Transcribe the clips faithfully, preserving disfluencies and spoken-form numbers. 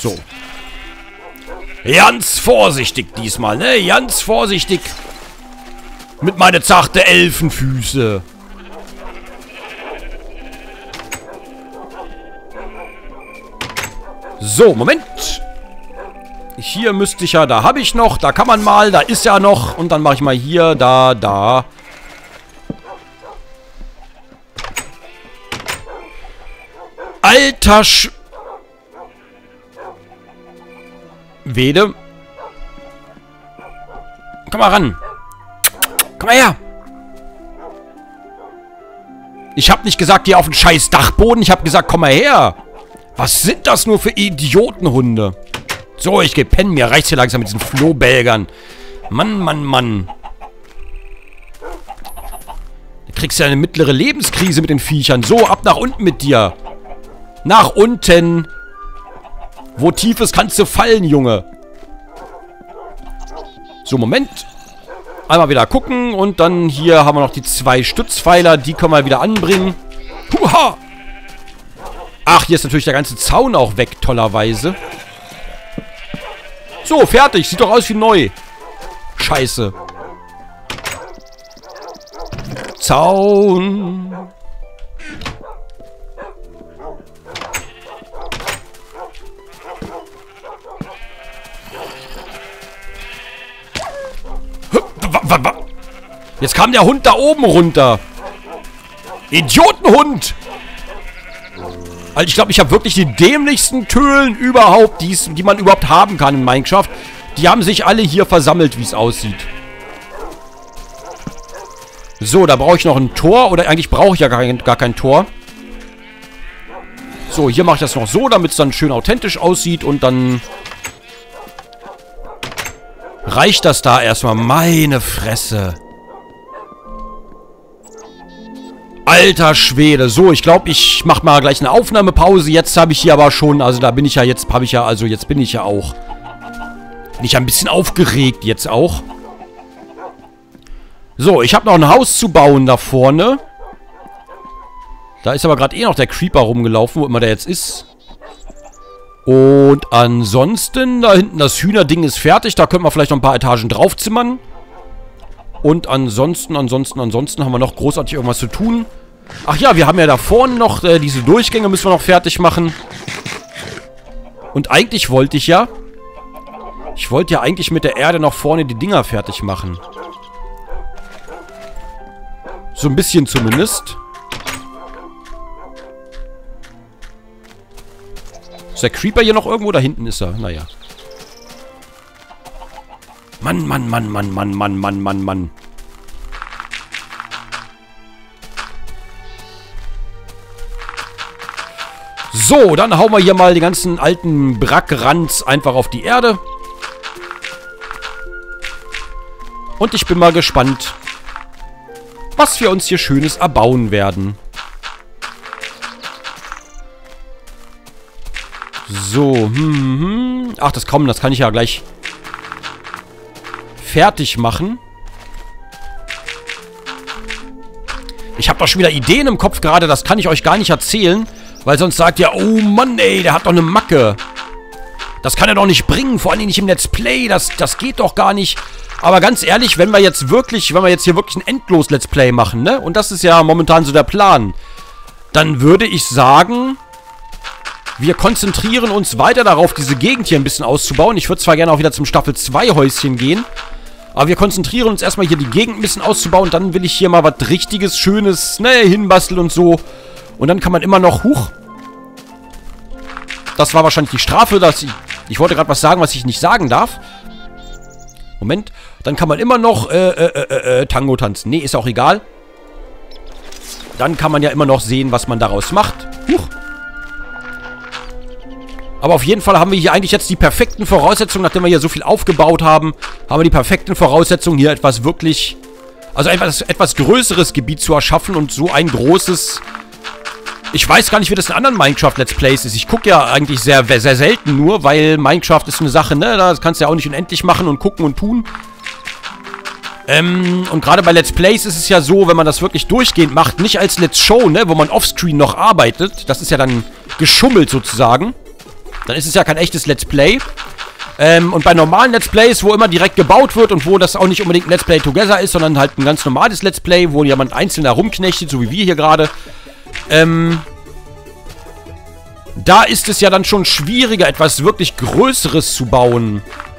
So. Ganz vorsichtig diesmal, ne? Ganz vorsichtig. Mit meine zarte Elfenfüße. So, Moment. Hier müsste ich ja, da habe ich noch, da kann man mal, da ist ja noch. Und dann mache ich mal hier, da, da. Alter Sch... Wede. Komm mal ran. Komm mal her. Ich habe nicht gesagt, geh auf den scheiß Dachboden. Ich habe gesagt, komm mal her. Was sind das nur für Idiotenhunde? So, ich geh pennen. Mir reicht's hier langsam mit diesen Flohbälgern. Mann, Mann, Mann. Du kriegst ja eine mittlere Lebenskrise mit den Viechern. So, ab nach unten mit dir. Nach unten. Wo tief ist, kannst du fallen, Junge. So, Moment. Einmal wieder gucken. Und dann hier haben wir noch die zwei Stützpfeiler. Die können wir wieder anbringen. Huha! Ach, hier ist natürlich der ganze Zaun auch weg, tollerweise. So, fertig. Sieht doch aus wie neu. Scheiße. Zaun. Jetzt kam der Hund da oben runter. Idiotenhund. Also ich glaube, ich habe wirklich die dämlichsten Tölen überhaupt, die's, die man überhaupt haben kann in Minecraft. Die haben sich alle hier versammelt, wie es aussieht. So, da brauche ich noch ein Tor. Oder eigentlich brauche ich ja gar kein, gar kein Tor. So, hier mache ich das noch so, damit es dann schön authentisch aussieht. Und dann reicht das da erstmal. Meine Fresse. Alter Schwede. So, ich glaube, ich mache mal gleich eine Aufnahmepause. Jetzt habe ich hier aber schon, also da bin ich ja jetzt, habe ich ja, also jetzt bin ich ja auch. Bin ich ja ein bisschen aufgeregt jetzt auch. So, ich habe noch ein Haus zu bauen da vorne. Da ist aber gerade eh noch der Creeper rumgelaufen, wo immer der jetzt ist. Und ansonsten, da hinten das Hühnerding ist fertig. Da können wir vielleicht noch ein paar Etagen draufzimmern. Und ansonsten, ansonsten, ansonsten haben wir noch großartig irgendwas zu tun. Ach ja, wir haben ja da vorne noch äh, diese Durchgänge müssen wir noch fertig machen. Und eigentlich wollte ich ja... Ich wollte ja eigentlich mit der Erde noch vorne die Dinger fertig machen. So ein bisschen zumindest. Ist der Creeper hier noch irgendwo? Da hinten ist er. Naja. Mann, Mann, Mann, Mann, Mann, Mann, Mann, Mann, Mann. So, dann hauen wir hier mal den ganzen alten Brackranz einfach auf die Erde. Und ich bin mal gespannt, was wir uns hier Schönes erbauen werden. So, hm, hm. Ach, das kommt, das kann ich ja gleich fertig machen. Ich habe doch schon wieder Ideen im Kopf gerade, das kann ich euch gar nicht erzählen, weil sonst sagt ihr, oh Mann, ey, der hat doch eine Macke. Das kann er doch nicht bringen, vor allem nicht im Let's Play, das, das geht doch gar nicht. Aber ganz ehrlich, wenn wir jetzt wirklich, wenn wir jetzt hier wirklich ein endlos Let's Play machen, ne, und das ist ja momentan so der Plan, dann würde ich sagen, wir konzentrieren uns weiter darauf, diese Gegend hier ein bisschen auszubauen. Ich würde zwar gerne auch wieder zum Staffel zwei Häuschen gehen, aber wir konzentrieren uns erstmal hier die Gegend ein bisschen auszubauen. Dann will ich hier mal was richtiges, schönes, ne, hinbasteln und so. Und dann kann man immer noch, huch. Das war wahrscheinlich die Strafe, dass ich, ich wollte gerade was sagen, was ich nicht sagen darf. Moment. Dann kann man immer noch, äh, äh, äh, äh, Tango tanzen. Nee, ist auch egal. Dann kann man ja immer noch sehen, was man daraus macht. Huch. Aber auf jeden Fall haben wir hier eigentlich jetzt die perfekten Voraussetzungen, nachdem wir hier so viel aufgebaut haben, haben wir die perfekten Voraussetzungen, hier etwas wirklich, also etwas, etwas größeres Gebiet zu erschaffen und so ein großes, ich weiß gar nicht, wie das in anderen Minecraft-Let's Plays ist. Ich gucke ja eigentlich sehr, sehr selten nur, weil Minecraft ist eine Sache, ne, das kannst du ja auch nicht unendlich machen und gucken und tun. Ähm, und gerade bei Let's Plays ist es ja so, wenn man das wirklich durchgehend macht, nicht als Let's Show, ne, wo man offscreen noch arbeitet, das ist ja dann geschummelt sozusagen. Dann ist es ja kein echtes Let's Play. Ähm, und bei normalen Let's Plays, wo immer direkt gebaut wird und wo das auch nicht unbedingt ein Let's Play Together ist, sondern halt ein ganz normales Let's Play, wo jemand einzeln herumknechtet, so wie wir hier gerade, ähm, da ist es ja dann schon schwieriger, etwas wirklich Größeres zu bauen.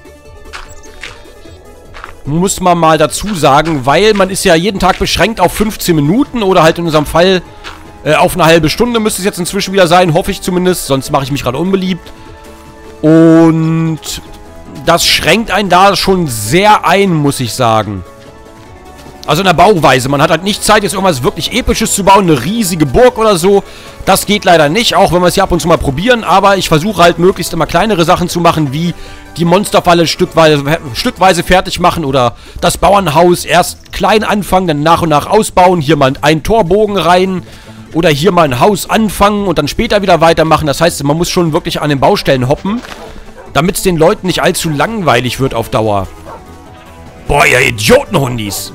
Muss man mal dazu sagen, weil man ist ja jeden Tag beschränkt auf fünfzehn Minuten oder halt in unserem Fall äh, auf eine halbe Stunde müsste es jetzt inzwischen wieder sein, hoffe ich zumindest, sonst mache ich mich gerade unbeliebt. Und das schränkt einen da schon sehr ein, muss ich sagen. Also in der Bauweise. Man hat halt nicht Zeit, jetzt irgendwas wirklich Episches zu bauen. Eine riesige Burg oder so. Das geht leider nicht, auch wenn wir es hier ab und zu mal probieren. Aber ich versuche halt möglichst immer kleinere Sachen zu machen, wie die Monsterfalle stückweise, stückweise fertig machen. Oder das Bauernhaus erst klein anfangen, dann nach und nach ausbauen. Hier mal einen Torbogen rein. Oder hier mal ein Haus anfangen und dann später wieder weitermachen. Das heißt, man muss schon wirklich an den Baustellen hoppen, damit es den Leuten nicht allzu langweilig wird auf Dauer. Boah, ihr Idiotenhundis.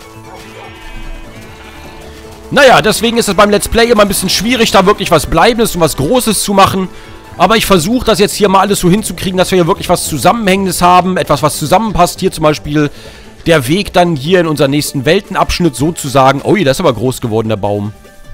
Naja, deswegen ist es beim Let's Play immer ein bisschen schwierig, da wirklich was Bleibendes und was Großes zu machen. Aber ich versuche das jetzt hier mal alles so hinzukriegen, dass wir hier wirklich was Zusammenhängendes haben. Etwas, was zusammenpasst. Hier zum Beispiel der Weg dann hier in unseren nächsten Weltenabschnitt sozusagen. Ui, das ist aber groß geworden, der Baum.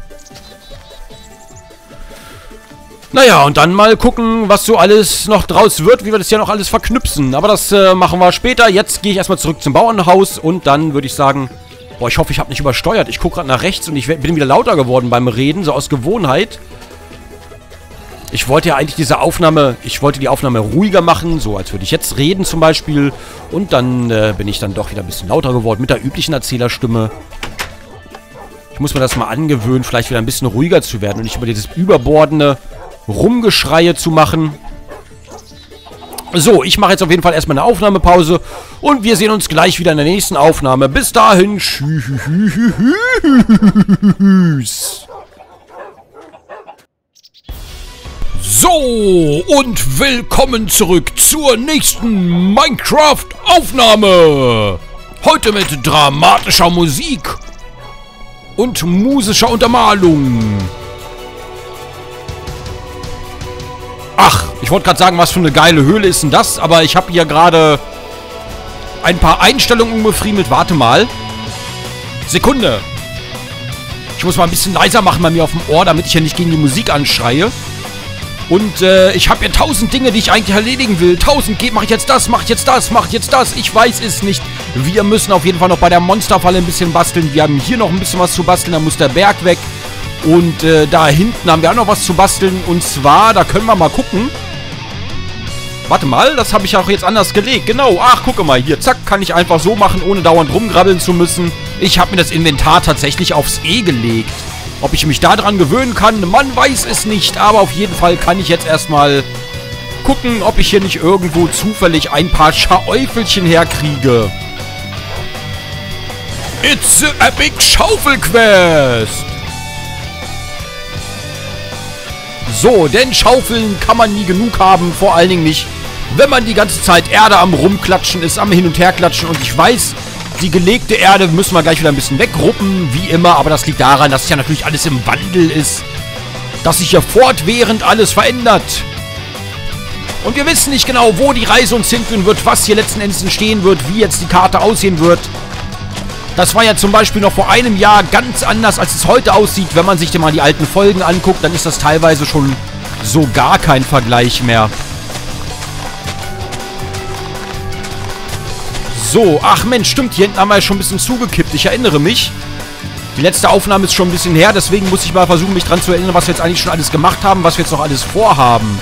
Naja, und dann mal gucken, was so alles noch draus wird, wie wir das ja noch alles verknüpfen. Aber das äh, machen wir später. Jetzt gehe ich erstmal zurück zum Bauernhaus und dann würde ich sagen... Boah, ich hoffe, ich habe nicht übersteuert. Ich gucke gerade nach rechts und ich bin wieder lauter geworden beim Reden, so aus Gewohnheit. Ich wollte ja eigentlich diese Aufnahme... Ich wollte die Aufnahme ruhiger machen, so als würde ich jetzt reden zum Beispiel. Und dann äh, bin ich dann doch wieder ein bisschen lauter geworden mit der üblichen Erzählerstimme. Ich muss mir das mal angewöhnen, vielleicht wieder ein bisschen ruhiger zu werden und nicht über dieses überbordende Rumgeschreie zu machen. So, ich mache jetzt auf jeden Fall erstmal eine Aufnahmepause und wir sehen uns gleich wieder in der nächsten Aufnahme. Bis dahin, tschüss. So, und willkommen zurück zur nächsten Minecraft-Aufnahme. Heute mit dramatischer Musik und musischer Untermalung. Ach, ich wollte gerade sagen, was für eine geile Höhle ist denn das? Aber ich habe hier gerade ein paar Einstellungen umgefriemelt. Warte mal. Sekunde. Ich muss mal ein bisschen leiser machen bei mir auf dem Ohr, damit ich ja nicht gegen die Musik anschreie. Und äh, ich habe hier tausend Dinge, die ich eigentlich erledigen will. Tausend, mache ich jetzt das, mache ich jetzt das, mache ich jetzt das. Ich weiß es nicht. Wir müssen auf jeden Fall noch bei der Monsterfalle ein bisschen basteln. Wir haben hier noch ein bisschen was zu basteln. Da muss der Berg weg. Und äh, da hinten haben wir auch noch was zu basteln. Und zwar, da können wir mal gucken. Warte mal, das habe ich auch jetzt anders gelegt. Genau, ach, gucke mal hier. Zack, kann ich einfach so machen, ohne dauernd rumgrabbeln zu müssen. Ich habe mir das Inventar tatsächlich aufs E gelegt. Ob ich mich daran gewöhnen kann, man weiß es nicht. Aber auf jeden Fall kann ich jetzt erstmal gucken, ob ich hier nicht irgendwo zufällig ein paar Schaäufelchen herkriege. It's the Epic Schaufel Quest! So, denn Schaufeln kann man nie genug haben, vor allen Dingen nicht, wenn man die ganze Zeit Erde am Rumklatschen ist, am Hin- und Herklatschen. Und ich weiß, die gelegte Erde müssen wir gleich wieder ein bisschen wegruppen, wie immer. Aber das liegt daran, dass es ja natürlich alles im Wandel ist, dass sich ja fortwährend alles verändert. Und wir wissen nicht genau, wo die Reise uns hinführen wird, was hier letzten Endes entstehen wird, wie jetzt die Karte aussehen wird. Das war ja zum Beispiel noch vor einem Jahr ganz anders, als es heute aussieht. Wenn man sich mal die alten Folgen anguckt, dann ist das teilweise schon so gar kein Vergleich mehr. So, ach Mensch, stimmt, hier hinten haben wir ja schon ein bisschen zugekippt. Ich erinnere mich. Die letzte Aufnahme ist schon ein bisschen her, deswegen muss ich mal versuchen, mich dran zu erinnern, was wir jetzt eigentlich schon alles gemacht haben, was wir jetzt noch alles vorhaben.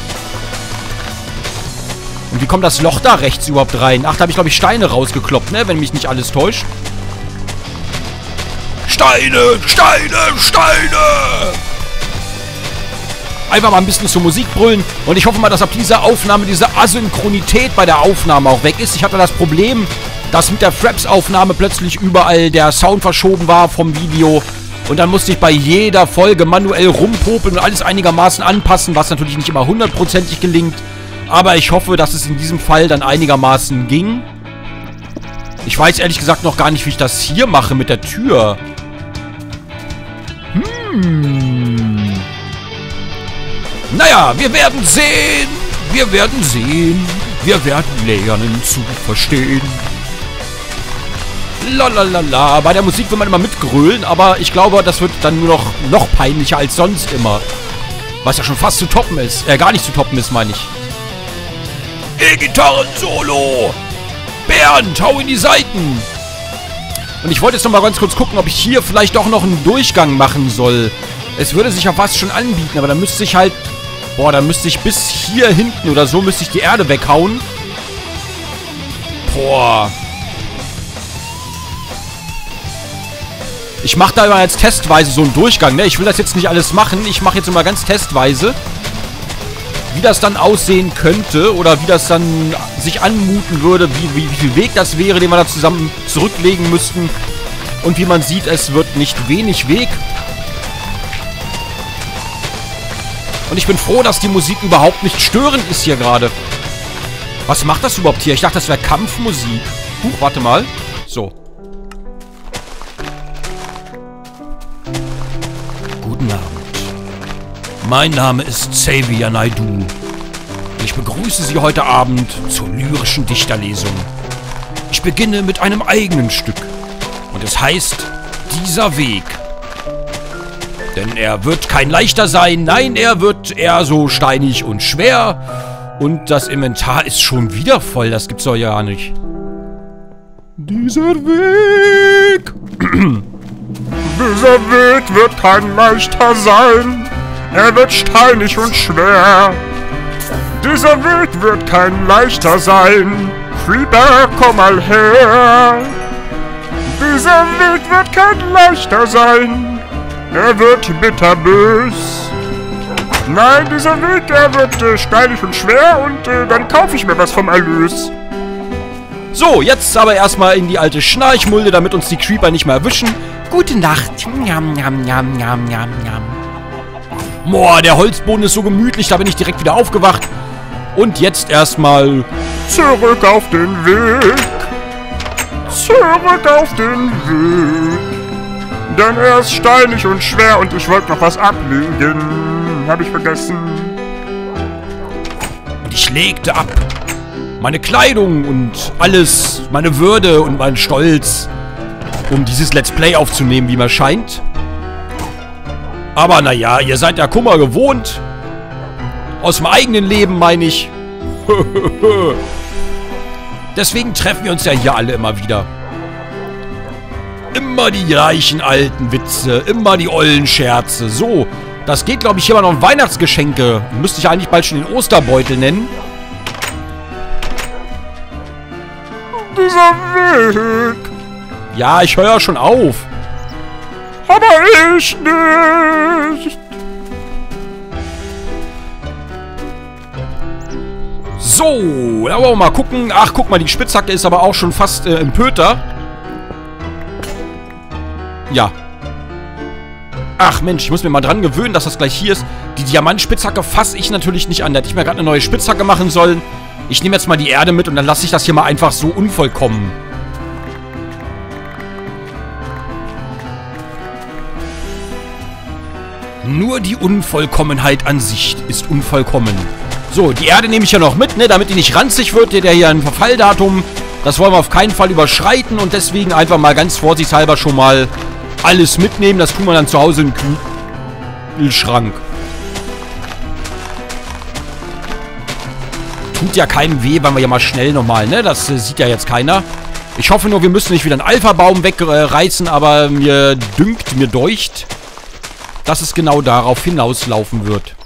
Und wie kommt das Loch da rechts überhaupt rein? Ach, da habe ich, glaube ich, Steine rausgekloppt, ne? Wenn mich nicht alles täuscht. Steine, Steine, Steine! Einfach mal ein bisschen zur Musik brüllen. Und ich hoffe mal, dass ab dieser Aufnahme diese Asynchronität bei der Aufnahme auch weg ist. Ich hatte das Problem, dass mit der Fraps-Aufnahme plötzlich überall der Sound verschoben war vom Video. Und dann musste ich bei jeder Folge manuell rumpopeln und alles einigermaßen anpassen, was natürlich nicht immer hundertprozentig gelingt. Aber ich hoffe, dass es in diesem Fall dann einigermaßen ging. Ich weiß ehrlich gesagt noch gar nicht, wie ich das hier mache mit der Tür. Hm. Naja, wir werden sehen. Wir werden sehen. Wir werden lernen zu verstehen. Lalalala. Bei der Musik will man immer mitgrölen, aber ich glaube, das wird dann nur noch, noch peinlicher als sonst immer. Was ja schon fast zu toppen ist. Äh, gar nicht zu toppen ist, meine ich. E-Gitarren-Solo. Bernd, hau in die Seiten. Und ich wollte jetzt noch mal ganz kurz gucken, ob ich hier vielleicht doch noch einen Durchgang machen soll. Es würde sich ja fast schon anbieten, aber dann müsste ich halt... Boah, dann müsste ich bis hier hinten oder so, müsste ich die Erde weghauen. Boah. Ich mache da immer jetzt testweise so einen Durchgang, ne? Ich will das jetzt nicht alles machen. Ich mache jetzt immer ganz testweise, wie das dann aussehen könnte oder wie das dann sich anmuten würde, wie, wie, wie viel Weg das wäre, den wir da zusammen zurücklegen müssten. Und wie man sieht, es wird nicht wenig Weg. Und ich bin froh, dass die Musik überhaupt nicht störend ist hier gerade. Was macht das überhaupt hier? Ich dachte, das wäre Kampfmusik. Huch, warte mal. So. Guten Abend. Mein Name ist Xavier Naidoo. Ich begrüße Sie heute Abend zur lyrischen Dichterlesung. Ich beginne mit einem eigenen Stück. Und es heißt, dieser Weg. Denn er wird kein leichter sein. Nein, er wird eher so steinig und schwer. Und das Inventar ist schon wieder voll. Das gibt's doch ja nicht. Dieser Weg. Dieser Weg wird kein leichter sein. Er wird steinig und schwer. Dieser Weg wird kein leichter sein. Creeper, komm mal her. Dieser Weg wird kein leichter sein. Er wird bitterbös. Nein, dieser Weg, er wird äh, steinig und schwer und äh, dann kaufe ich mir was vom Erlös. So, jetzt aber erstmal in die alte Schnarchmulde, damit uns die Creeper nicht mehr erwischen. Gute Nacht. Njam, njam, njam, njam, njam, njam. Boah, der Holzboden ist so gemütlich, da bin ich direkt wieder aufgewacht. Und jetzt erstmal zurück auf den Weg. Zurück auf den Weg. Denn er ist steinig und schwer und ich wollte noch was ablegen. Hab ich vergessen. Und ich legte ab. Meine Kleidung und alles, meine Würde und mein Stolz, um dieses Let's Play aufzunehmen, wie mir scheint. Aber naja, ihr seid ja Kummer gewohnt. Aus dem eigenen Leben, meine ich. Deswegen treffen wir uns ja hier alle immer wieder. Immer die gleichen alten Witze, immer die ollen Scherze. So, das geht, glaube ich, hier mal noch um Weihnachtsgeschenke. Müsste ich eigentlich bald schon den Osterbeutel nennen. Dieser Weg. Ja, ich höre schon auf. Aber ich nicht. So, da wollen wir mal gucken. Ach, guck mal, die Spitzhacke ist aber auch schon fast äh, im Pöter. Ja. Ach Mensch, ich muss mir mal dran gewöhnen, dass das gleich hier ist. Die Diamantspitzhacke fasse ich natürlich nicht an. Da hätte ich mir gerade eine neue Spitzhacke machen sollen. Ich nehme jetzt mal die Erde mit und dann lasse ich das hier mal einfach so unvollkommen. Nur die Unvollkommenheit an sich ist unvollkommen. So, die Erde nehme ich ja noch mit, ne, damit die nicht ranzig wird. Der hier ein Verfalldatum. Das wollen wir auf keinen Fall überschreiten und deswegen einfach mal ganz vorsichtshalber schon mal alles mitnehmen. Das tun wir dann zu Hause in den Kühlschrank. Tut ja keinem weh, weil wir ja mal schnell nochmal, ne? Das äh, sieht ja jetzt keiner. Ich hoffe nur, wir müssen nicht wieder einen Alpha-Baum wegreißen, äh, aber mir dünkt, mir deucht, dass es genau darauf hinauslaufen wird.